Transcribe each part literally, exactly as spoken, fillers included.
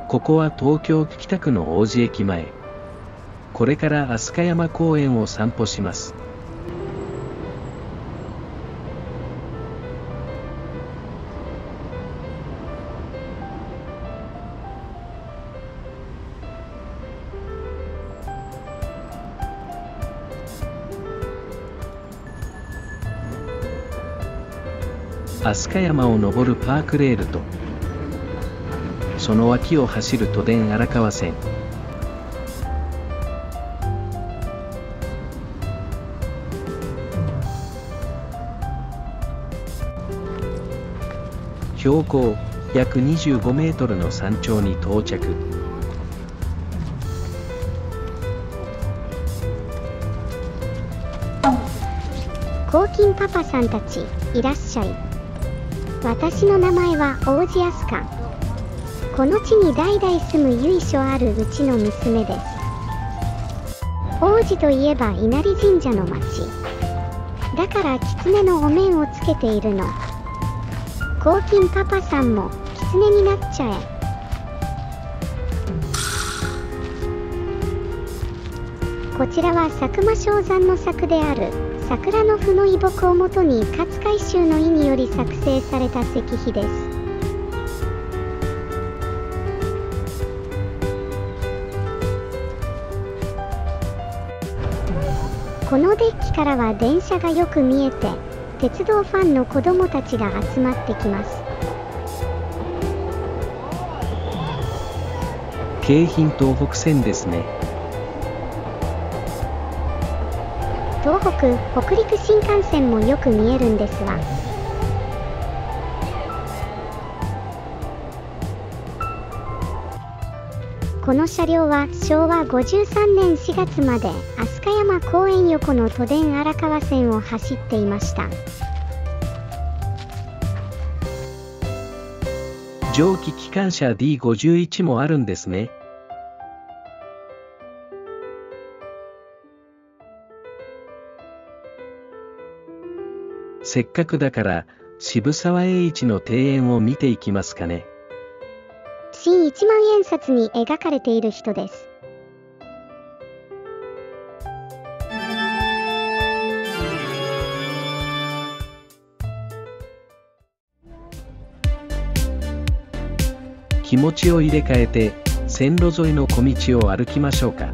ここは東京北区の王子駅前。これから飛鳥山公園を散歩します。飛鳥山を登るパークレールと、その脇を走る都電荒川線。標高約にじゅうごメートルの山頂に到着。 黄金パパさんたちいらっしゃい。私の名前は王子飛鳥。この地に代々住む由緒あるうちの娘です。王子といえば稲荷神社の町。だから狐のお面をつけているの。黄金パパさんも狐になっちゃえ。こちらは佐久間象山の作である桜の符の遺木をもとに勝海舟の意により作成された石碑です。このデッキからは電車がよく見えて、鉄道ファンの子供たちが集まってきます。 京浜東北線ですね。 東北・北陸新幹線もよく見えるんですわ。この車両はしょうわごじゅうさんねんしがつまで飛鳥山公園横の都電荒川線を走っていました。 蒸気機関車 ディーごじゅういち もあるんですね。せっかくだから渋沢栄一の庭園を見ていきますかね。 新いちまんえん札に描かれている人です。 気持ちを入れ替えて線路沿いの小道を歩きましょうか。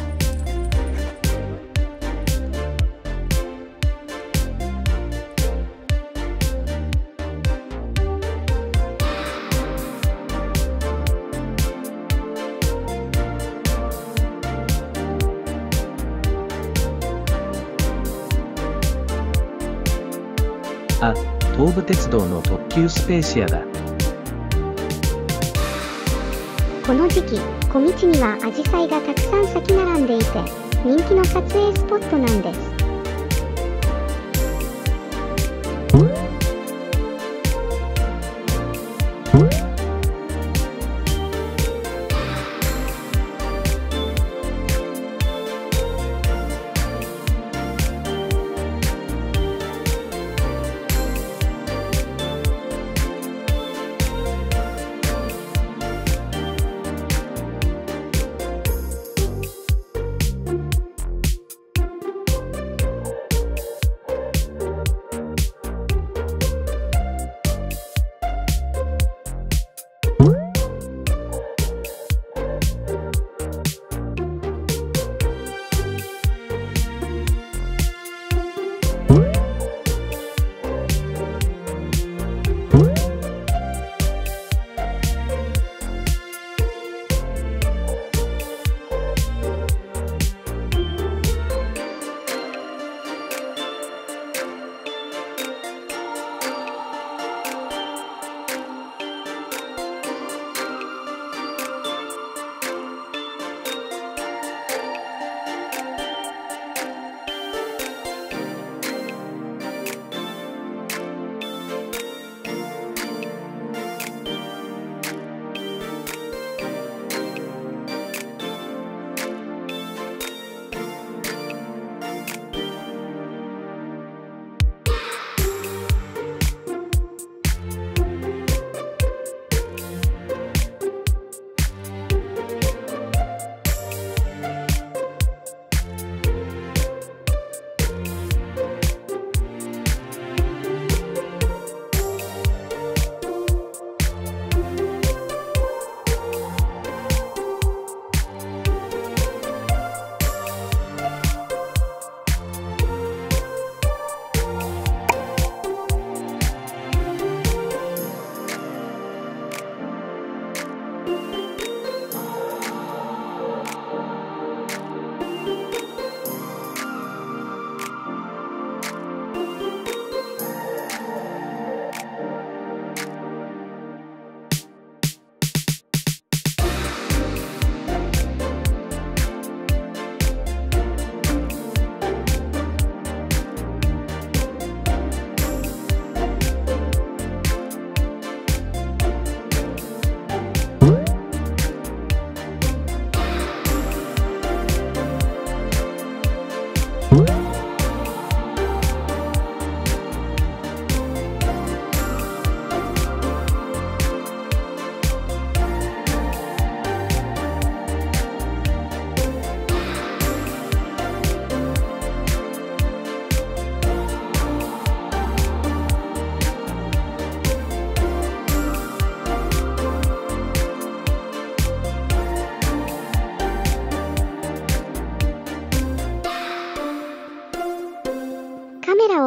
あ、東武鉄道の特急スペーシアだ。 この時期、小道にはアジサイがたくさん咲き並んでいて、人気の撮影スポットなんです。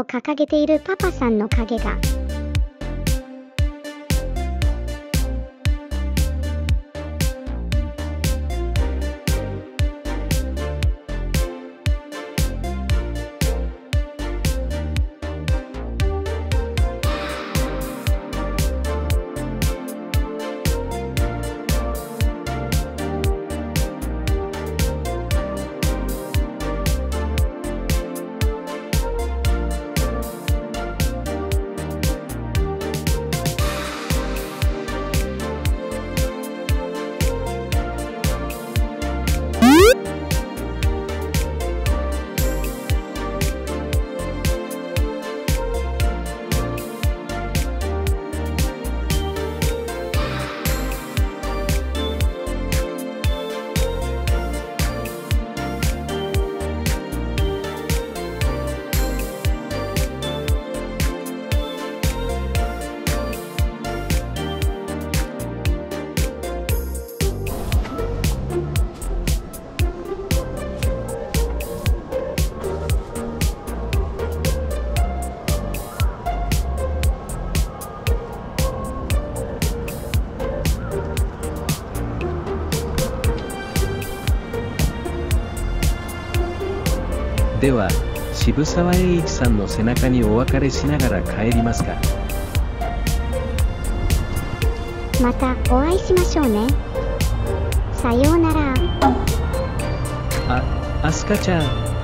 掲げているパパさんの影が。 では、渋沢栄一さんの背中にお別れしながら帰りますか。 またお会いしましょうね。さようなら。 あ、アスカちゃん。